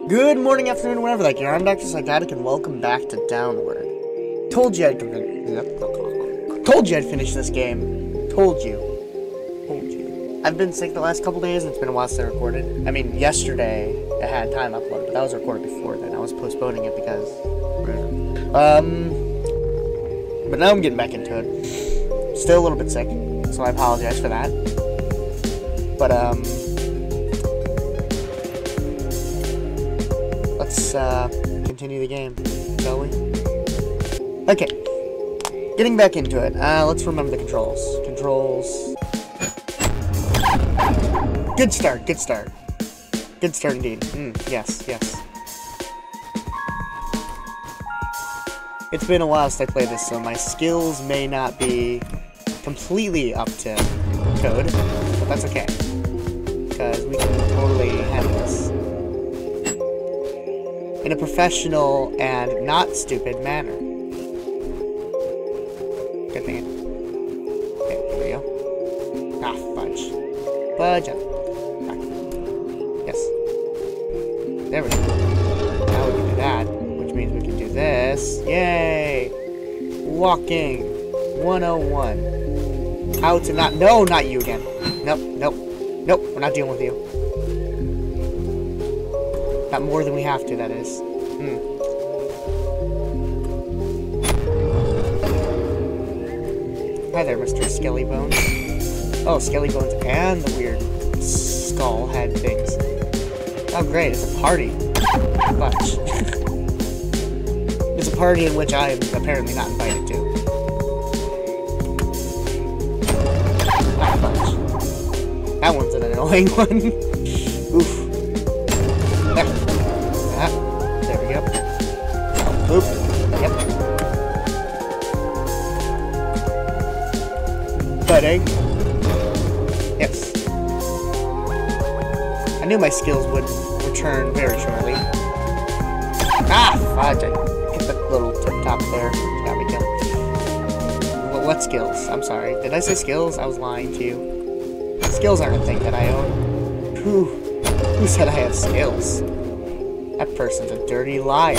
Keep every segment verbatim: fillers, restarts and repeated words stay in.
Good morning, afternoon, whenever like you're. I'm Doctor Psychotic, and welcome back to Downward. Told you I'd told you I'd finish this game. Told you. Told you. I've been sick the last couple days, and it's been a while since I recorded. I mean, yesterday I had time uploaded, but that was recorded before then. I was postponing it because, um, but now I'm getting back into it. Still a little bit sick, so I apologize for that. But um. Let's uh, continue the game, shall we? Okay, getting back into it. Uh, let's remember the controls. Controls. Good start, good start. Good start indeed. Mm, yes, yes. It's been a while since I played this, so my skills may not be completely up to code, but that's okay. Because we can totally handle this in a professional and not stupid manner. Good thing. Okay, here we go. Ah, fudge. Fudge up. Ah. Yes. There we go. Now we can do that, which means we can do this. Yay! Walking one oh one. How to not- No, not you again. Nope, nope. Nope, we're not dealing with you. Not more than we have to, that is. Hmm. Hi there, Mister Skelly Bones. Oh, Skelly Bones and the weird skull head things. Oh, great, it's a party. Fudge. It's a party in which I am apparently not invited to. Ah, fudge. That one's an annoying one. Oof. There. Ah, there we go. Boop. Yep. Buddy. Yes. I knew my skills would return very shortly. Ah, fudge. I hit the little tip top there. Got me killed. Well, what skills? I'm sorry. Did I say skills? I was lying to you. Skills aren't a thing that I own. Whew. Who said I have skills? That person's a dirty liar.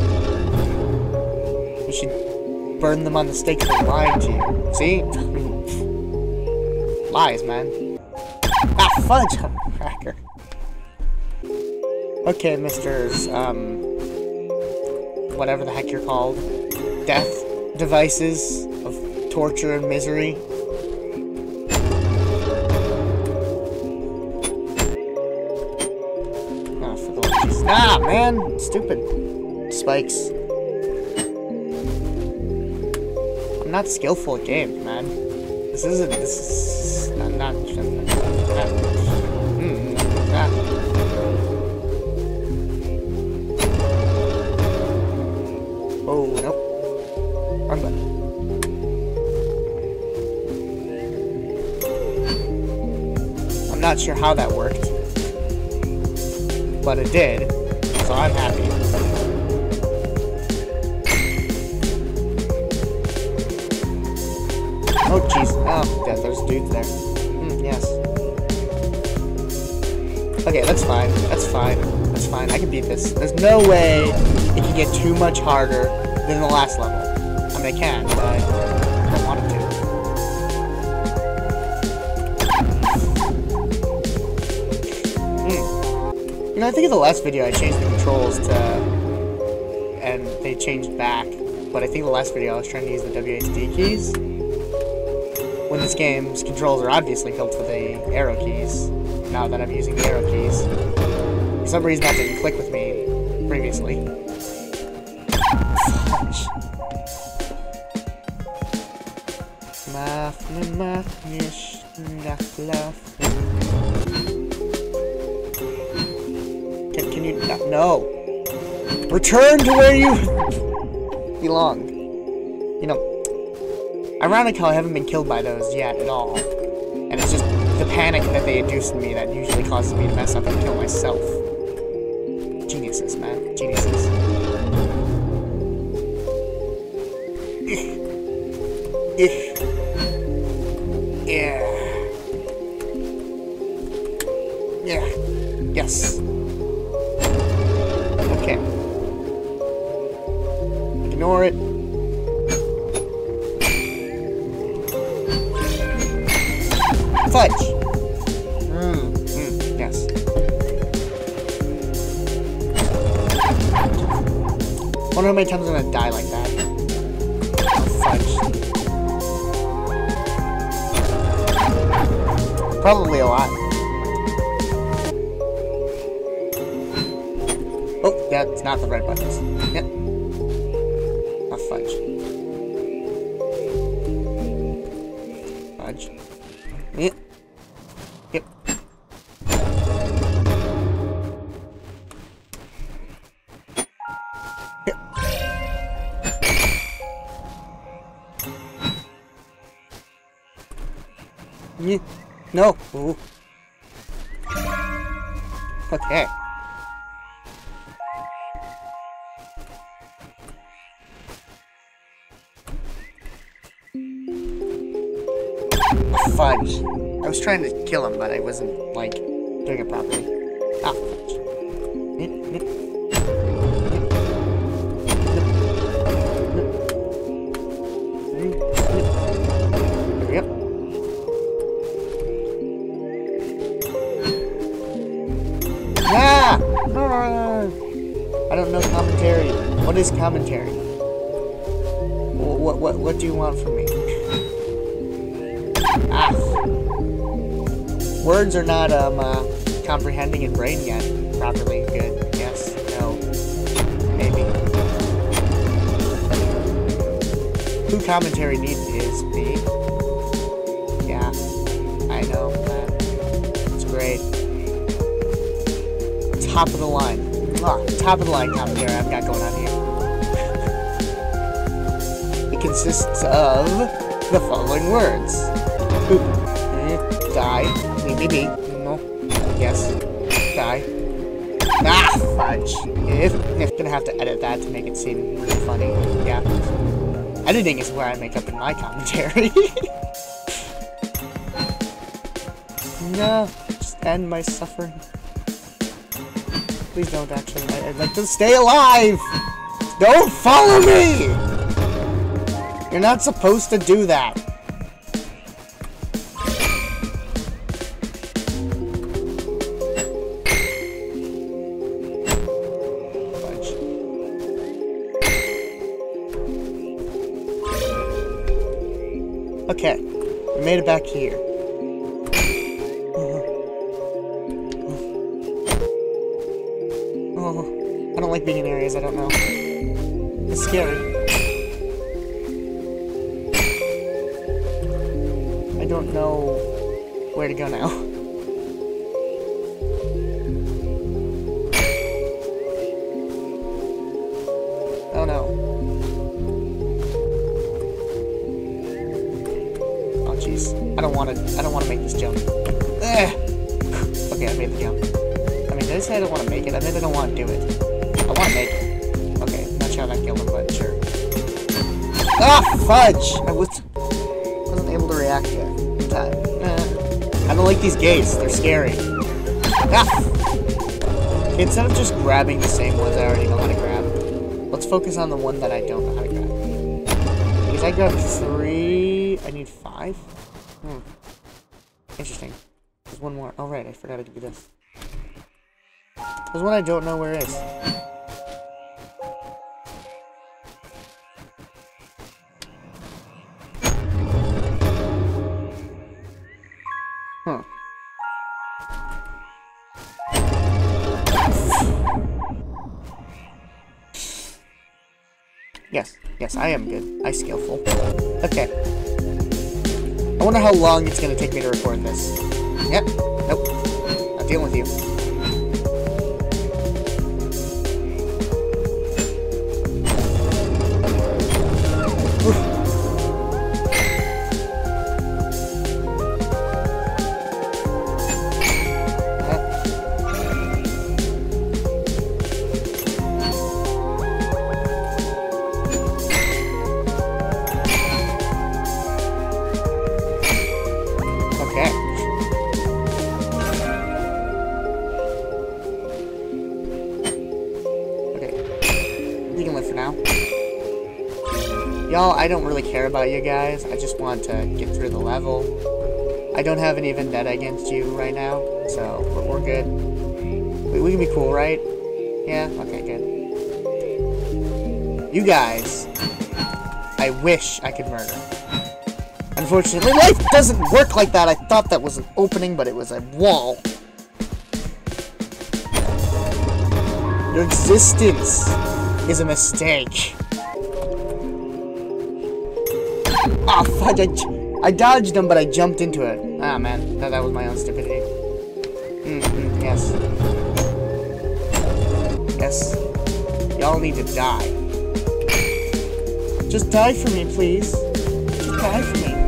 You should burn them on the stake for lying to you. See? Lies, man. Ah, fudge! Cracker. Okay, Mister's, um... whatever the heck you're called. Death devices of torture and misery. Ah, man! Stupid spikes. I'm not skillful at games, man. This isn't. This is not. not ah. Mm, ah. Oh, nope. Wrong button. I'm not sure how that worked, but it did. So I'm happy. Oh, jeez. Oh, yeah, there's dudes there. Mm, yes. Okay, that's fine. That's fine. That's fine. I can beat this. There's no way it can get too much harder than the last level. I mean, I can, but I don't want it to. You know, I think in the last video I changed the controls to, and they changed back, but I think the last video I was trying to use the W A S D keys, when this game's controls are obviously built for the arrow keys, now that I'm using the arrow keys. For some reason that didn't click with me previously. Can, can you not? No. Return to where you belong. You know, ironic how I haven't been killed by those yet at all. And it's just the panic that they induce in me that usually causes me to mess up and kill myself. Geniuses, man. Geniuses. Yeah. Yeah. Yes. ignore it. Fudge! Mmm, mm, yes. Wonder how many times I'm gonna die like that. Fudge. Probably a lot. Oh, yeah, it's not the right buttons. Yep. A fudge. Fudge. Yep. Yep. Yep. Yep. No. Ooh. Okay. Fudge. I was trying to kill him, but I wasn't, like, doing it properly. Ah, fudge. Nip, nip. Nip, nip. Hurry up. Ah! I don't know commentary. What is commentary? What, what, what do you want from me? Ah. Words are not um uh, comprehending in brain yet properly. Good. Yes. No. Maybe. Who commentary needs is me. Yeah. I know. Man. It's great. Top of the line. Ah, top of the line commentary I've got going on here. It consists of the following words. Oop. Eh, die. Maybe. No. Yes. Die. Ah, fudge. If, if gonna have to edit that to make it seem really funny. Yeah. Editing is where I make up in my commentary. No. Just end my suffering. Please don't actually. I, I'd like to stay alive! Don't follow me! You're not supposed to do that. Okay, we made it back here. Oh, I don't like being in areas I don't know. It's scary. I don't know where to go now. Oh no. I don't want to. I don't want to make this jump. Ugh. Okay, I made the jump. I mean, did I say I don't want to make it? I mean, I don't want to do it. I want to make it. Okay, not sure how that killed him, but sure. Ah, fudge! I was wasn't able to react yet in time. Eh. I don't like these gates. They're scary. Ah! Okay, instead of just grabbing the same ones I already know how to grab, let's focus on the one that I don't know how to grab. Because I grabbed three. I need five. Hmm. Interesting. There's one more. Oh, right. I forgot to do this. There's one I don't know where is. Huh. Yes. Yes, I am good. I skillful. Okay. I wonder how long it's going to take me to record this. Yep. Nope. Not dealing with you. Oof. You can live for now. Y'all, I don't really care about you guys. I just want to get through the level. I don't have any vendetta against you right now, so we're, we're good. We, we can be cool, right? Yeah? Okay, good. You guys, I wish I could murder. Unfortunately, life doesn't work like that. I thought that was an opening, but it was a wall. Your existence is a mistake. Ah, fudge, I, I dodged him, but I jumped into it. Ah, man, that, that was my own stupidity. Mm-hmm, yes. Yes. Y'all need to die. Just die for me, please. Just die for me.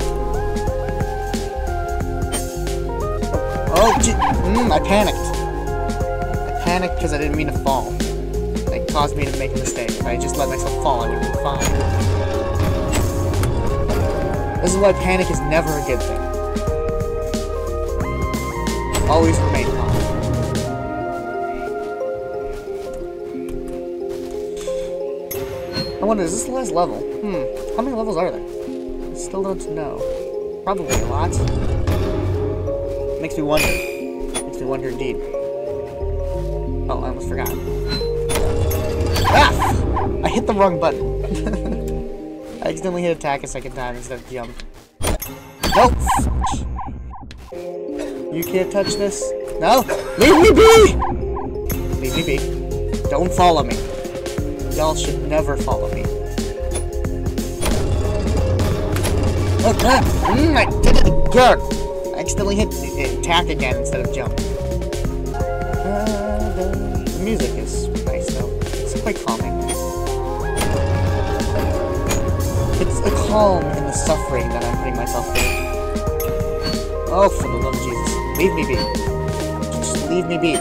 Oh, mm, I panicked. I panicked because I didn't mean to fall. It caused me to make a mistake. If I just let myself fall, I would have been fine. This is why panic is never a good thing. Always remain calm. I wonder, is this the last level? Hmm, how many levels are there? I still don't know. Probably a lot. Makes me wonder. Makes me wonder indeed. Oh, I almost forgot. Ah! I hit the wrong button. I accidentally hit attack a second time instead of jump. Nope! You can't touch this. No! Leave me be! Leave me be. Don't follow me. Y'all should never follow me. Oh, ah, mm, I did it again! I accidentally hit attack again instead of jump. Uh, the, the music is nice though. It's quite calming. It's a calm in the suffering that I'm putting myself through. Oh, for the love of Jesus. Leave me be. Just leave me be.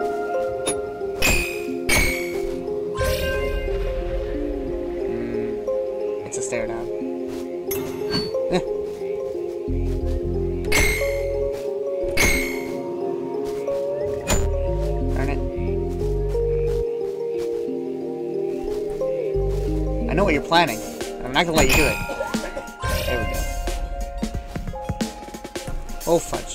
Mm, it's a stare down. Eh. Darn it. I know what you're planning. I'm not gonna let you do it. There we go. Oh, fudge.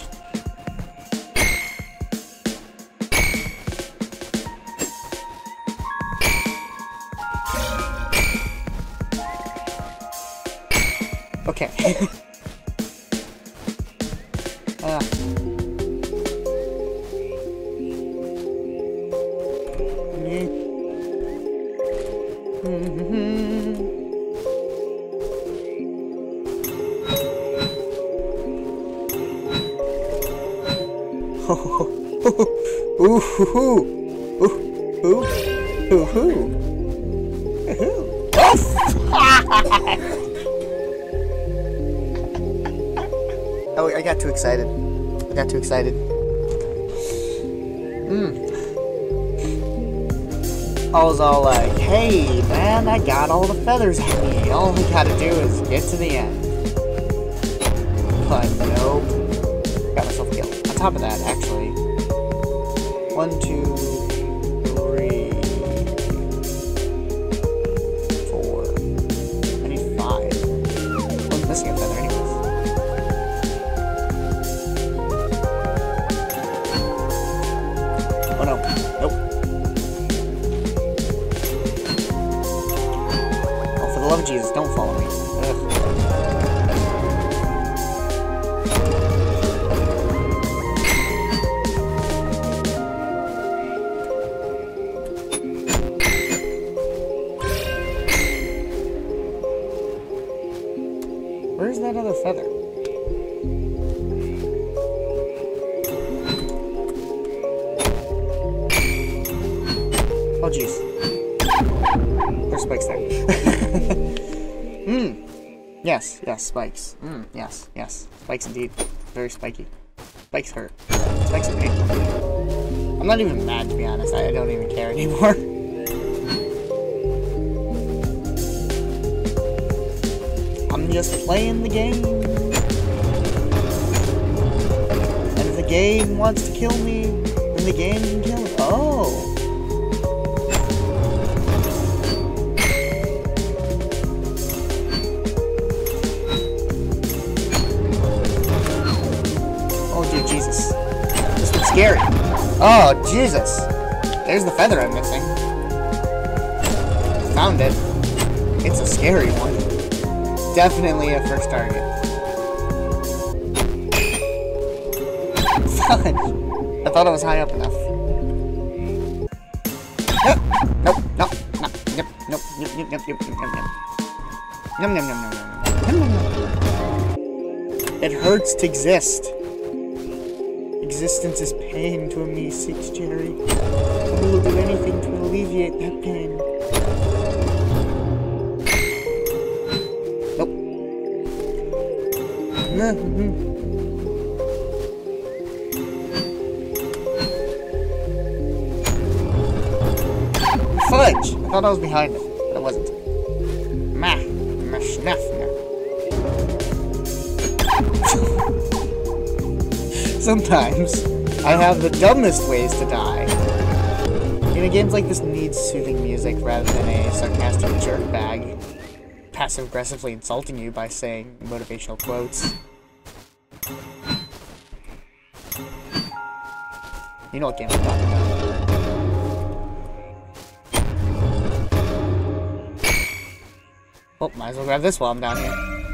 Okay. Ah. Ooh, ooh, ooh, ooh, ooh, ooh, ooh. Oh, I got too excited. I got too excited. Hmm. I was all like, hey, man, I got all the feathers on me. All we gotta do is get to the end. But nope. Got myself killed. On top of that, actually. One, two, three, four. I need five. I was missing a feather anyways. Oh no. Nope. Oh, for the love of Jesus, don't follow me. Ugh. Where's that other feather? Oh, jeez. There's spikes there. Mmm. Yes, yes, spikes. Mmm, yes, yes. Spikes indeed. Very spiky. Spikes hurt. Spikes are painful. I'm not even mad, to be honest. I don't even care anymore. I'm just playing the game. And if the game wants to kill me, then the game can kill me. Oh. Oh, Jesus. There's the feather I'm missing. Found it. It's a scary one. Definitely a first target. Fudge. I thought I was high up enough. Nope. Nope. Nope. Nope. Nope. Nope. Nope. Nope. Nope. Nope. Nope. Nope. Yum, yum, yum, yum, yum, yum, yum, yum. It hurts to exist. Existence is pain to a me six, Jerry. We will do anything to alleviate that pain. Nope. Mm-hmm. Fudge! I thought I was behind it, but I wasn't. Mah. Sometimes, I have the dumbest ways to die. You know, games like this need soothing music rather than a sarcastic jerkbag passive-aggressively insulting you by saying motivational quotes. You know what game I'm talking about. Oh, might as well grab this while I'm down here.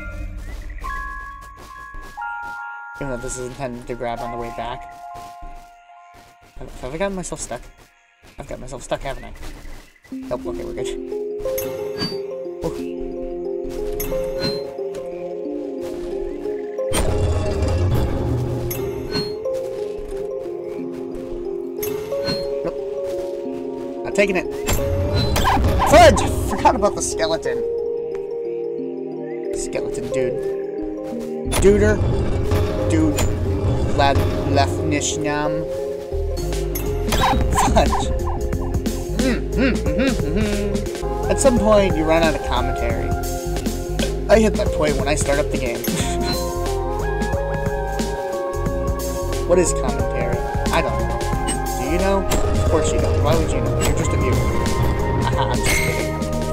Even though this is intended to grab on the way back. Have, have I gotten myself stuck? I've got myself stuck, haven't I? Nope, okay, we're good. Oh. Nope. I'm taking it. Fudge! Forgot about the skeleton. Skeleton dude. Duder. Dude. Lad Lefnishnam. Fudge. Mm, mm, mm, mm, mm. At some point, you run out of commentary. I hit that point when I start up the game. What is commentary? I don't know. Do you know? Of course you don't. Why would you know? You're just a viewer. Haha, I'm just kidding.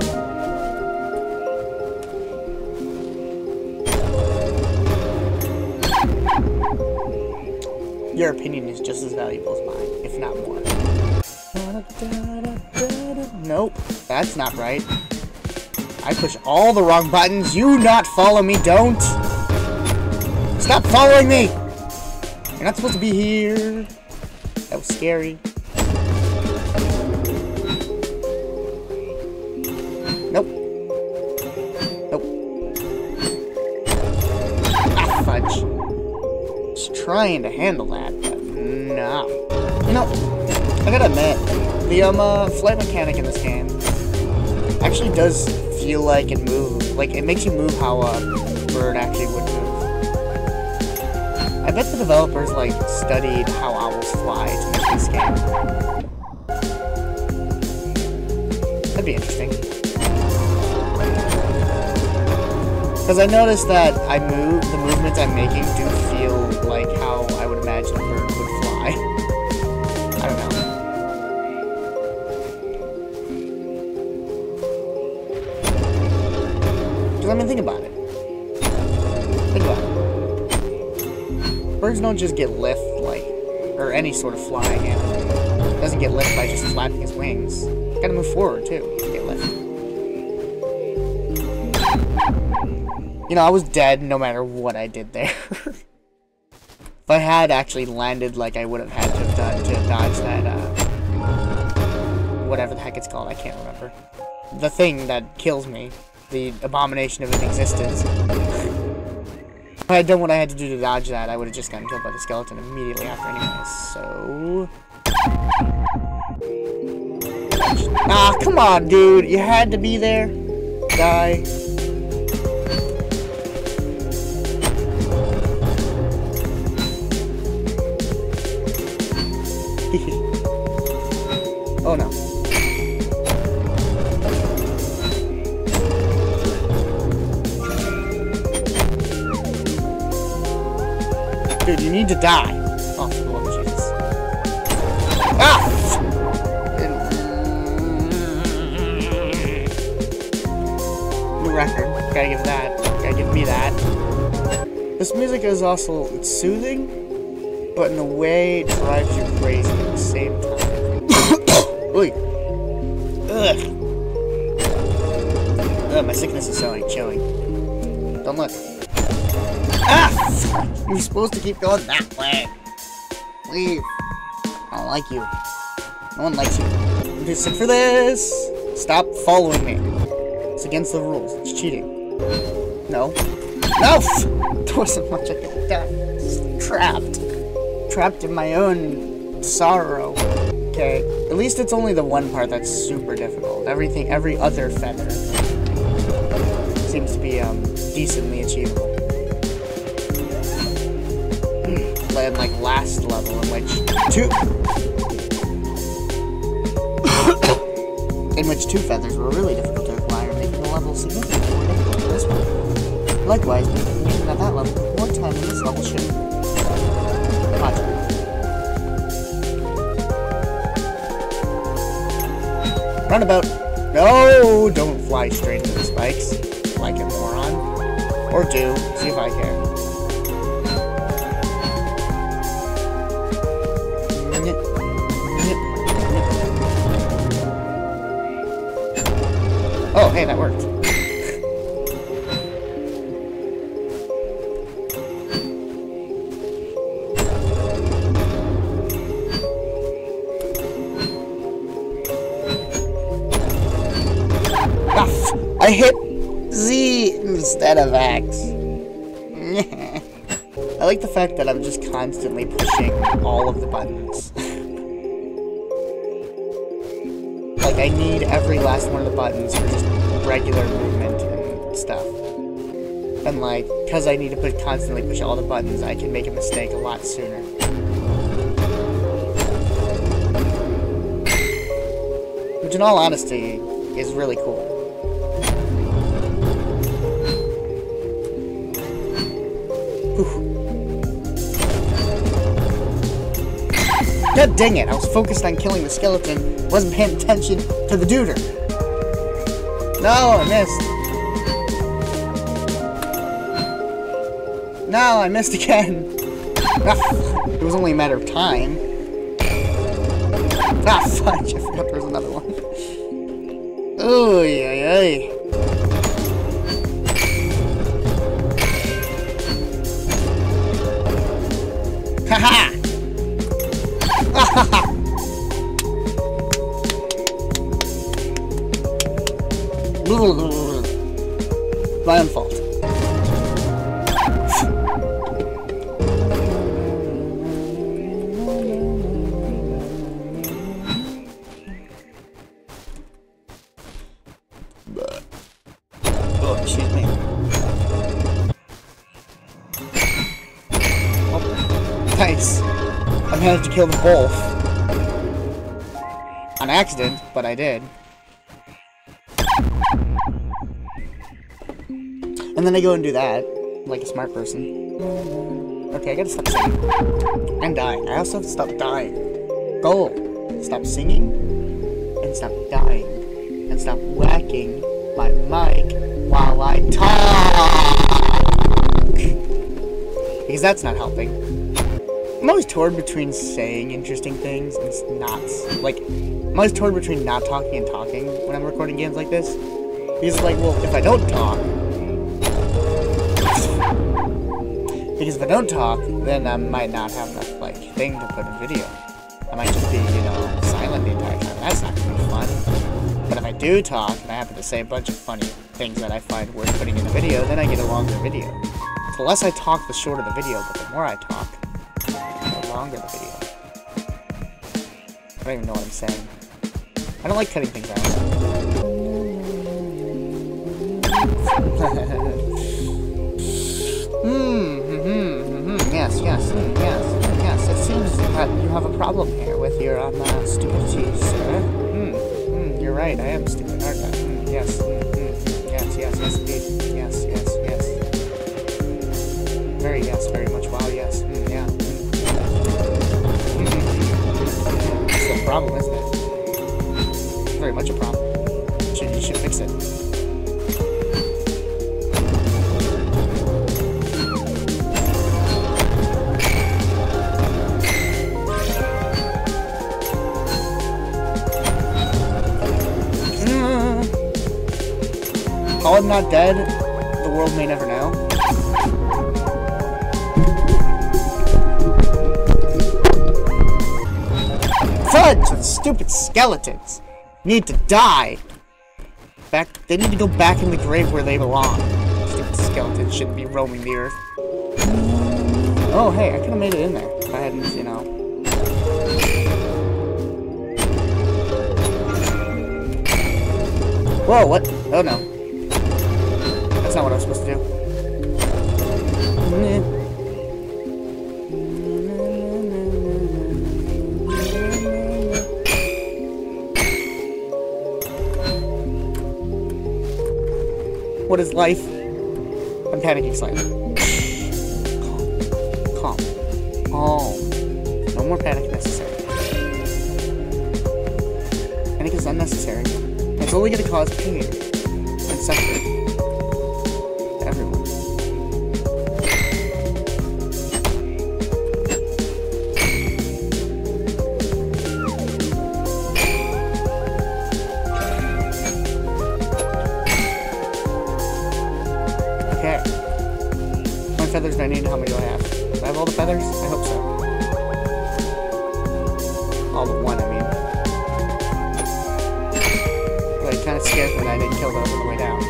Your opinion is just as valuable as mine, if not more. Nope, that's not right. I push all the wrong buttons. You not follow me, don't! Stop following me! You're not supposed to be here. That was scary. Nope. Nope. Ah, fudge. Just trying to handle that, but no. You know, I gotta admit, the um, uh, flight mechanic in this game actually does feel like it moves. Like, it makes you move how a bird actually would move. I bet the developers, like, studied how owls fly to make this game. That'd be interesting. Because I noticed that I move, the movements I'm making do feel like how I would imagine a bird would fly. I don't know. Because I mean, think about it. Think about it. Birds don't just get lift, like, or any sort of flying animal. It doesn't get lift by just flapping his wings. You gotta move forward, too, to get lift. You know, I was dead no matter what I did there. If I had actually landed like I would have had to have done to dodge that, uh... whatever the heck it's called, I can't remember. The thing that kills me. The abomination of existence. If I had done what I had to do to dodge that, I would have just gotten killed by the skeleton immediately after anyways, so... Ah, come on, dude! You had to be there. Die. Oh no. Dude, you need to die. Oh, for the love of Jesus. Ah! New record. Gotta give that. Gotta give me that. This music is also, it's soothing, but in a way it drives you crazy at the same time. Oy. Ugh. Ugh, my sickness is showing, showing. Don't look. Ah! You're supposed to keep going that way. Leave. I don't like you. No one likes you. I'm too sick for this. Stop following me. It's against the rules. It's cheating. No. No! There wasn't much I could have done. Just trapped. Trapped in my own sorrow. Okay. At least it's only the one part that's super difficult. Everything, every other feather seems to be um, decently achievable. And like last level in which two in which two feathers were really difficult to acquire, making the level significantly more difficult than this one. Likewise, making it at that level more time than this level should. Watch. Runabout. No, don't fly straight into the spikes like a moron. Or do. See if I care. Oh, hey, that worked. Ah, I hit Z instead of X. I like the fact that I'm just constantly pushing all of the buttons. Like, I need every last one of the buttons for just regular movement and stuff. And, like, because I need to put, constantly push all the buttons, I can make a mistake a lot sooner. Which, in all honesty, is really cool. Whew. God dang it, I was focused on killing the skeleton, wasn't paying attention to the duder. No, I missed. No, I missed again. Ah, it was only a matter of time. Ah, fudge, I forgot there was another one. Ooh, yeah, yeah. Haha! My own fault. Oh, excuse me. Oh, nice. I managed to kill them both. On accident, but I did. And then I go and do that, like a smart person. Okay, I gotta stop singing. I'm dying. I also have to stop dying. Goal. Stop singing, and stop dying, and stop whacking my mic while I talk! Because that's not helping. I'm always torn between saying interesting things and not, like, I'm always torn between not talking and talking when I'm recording games like this. Because, like, well, if I don't talk, because if I don't talk, then I might not have enough, like, thing to put in video. I might just be, you know, silent the entire time. That's not gonna be fun. But if I do talk, and I happen to say a bunch of funny things that I find worth putting in the video, then I get a longer video. So the less I talk, the shorter the video, but the more I talk, the longer the video. I don't even know what I'm saying. I don't like cutting things out. Hmm, hmm, hmm, yes, yes, mm, yes, yes. It seems that you have a problem here with your um, uh, stupidity, sir. Hmm, hmm, you're right, I am stupid, aren't I? Mm, yes, mm, mm, yes, yes, yes, indeed. Yes, yes, yes. Very yes, very much wow, yes, mm, yeah. Mm. Mm-hmm. That's the problem, isn't it? Very much a problem. You should, you should fix it. While I'm not dead, the world may never know. Fudge! Those stupid skeletons need to die. Back, they need to go back in the grave where they belong. Stupid skeletons shouldn't be roaming the earth. Oh, hey, I could have made it in there if I hadn't, you know. Whoa, what? Oh no. That's not what I was supposed to do. What is life? I'm panicking slightly. Calm. Calm. Calm. No more panic necessary. Panic is unnecessary. It's only going to cause pain and suffering to everyone. Okay. How many feathers do I need? How many do I have? Do I have all the feathers? I hope so. All but one, I mean. It kind of scared me that I didn't kill those on the way down.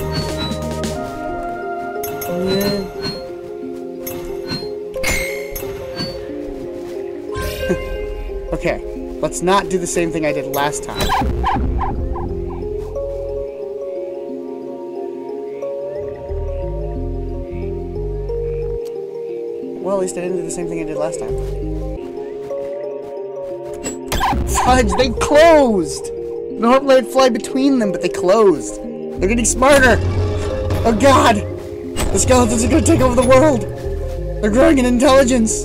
Yeah. Okay, let's not do the same thing I did last time. Well, at least I didn't do the same thing I did last time. Fudge, they closed! Normally I'd fly between them, but they closed. They're getting smarter! Oh god! The skeletons are gonna take over the world! They're growing in intelligence!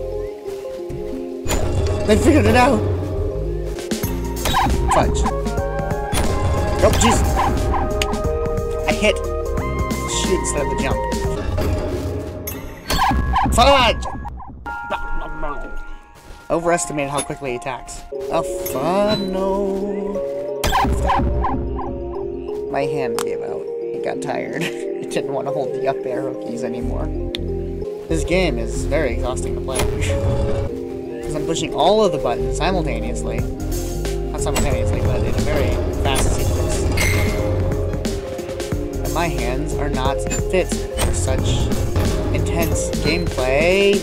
They figured it out! Fudge. Oh, Jesus! I hit the shoot instead of the jump. Fudge! Overestimated how quickly he attacks. Oh, fun, no. My hand gave out. It got tired. It didn't want to hold the up arrow keys anymore. This game is very exhausting to play. Because I'm pushing all of the buttons simultaneously. Not simultaneously, but in a very fast sequence. And my hands are not fit for such intense gameplay.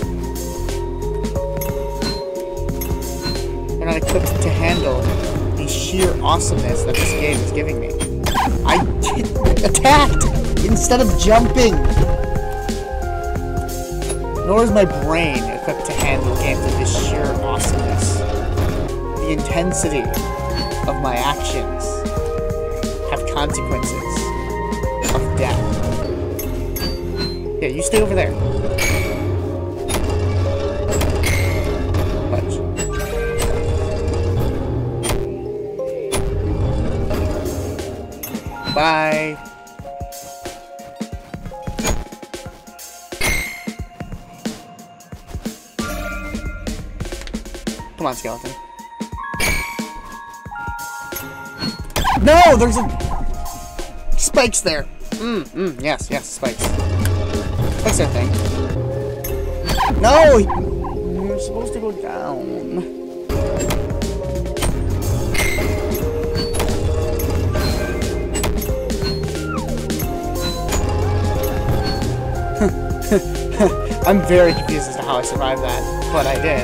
They're not equipped to handle the sheer awesomeness that this game is giving me. I attacked instead of jumping! Nor is my brain equipped to handle games of this sheer awesomeness. The intensity of my actions have consequences of death. Yeah, you stay over there. Bye. Come on, skeleton. No, there's a spikes there. Mm, mm, yes, yes, spikes. Spikes are a thing. No, you're supposed to go down. I'm very confused as to how I survived that, but I did.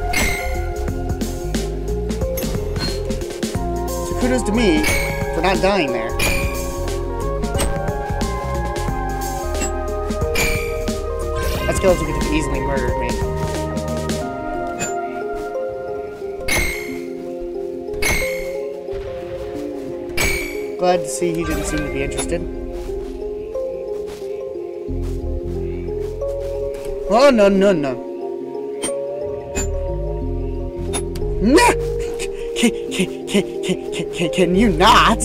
So kudos to me for not dying there. That skeleton could have easily murdered me. Glad to see he didn't seem to be interested. Oh, no, no, no. Nah! Can, can, can, can, can, can you not?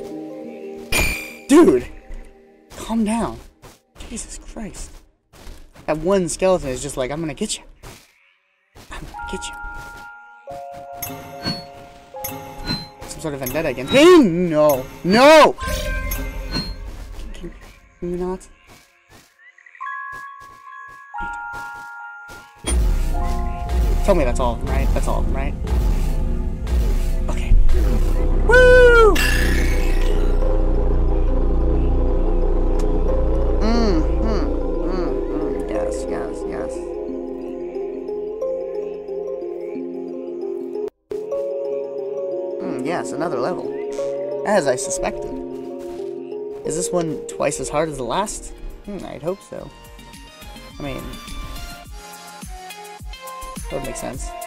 Dude! Calm down. Jesus Christ. That one skeleton is just like, I'm gonna get you. I'm gonna get you. Some sort of vendetta against me? No! No! Maybe not. Tell me that's all of them, right? That's all of them, right? Okay. Woo! Mmm, mm, mm, mm. Yes, yes, yes. Mm, yes, another level. As I suspected. Is this one twice as hard as the last? Hmm, I'd hope so. I mean... that would make sense.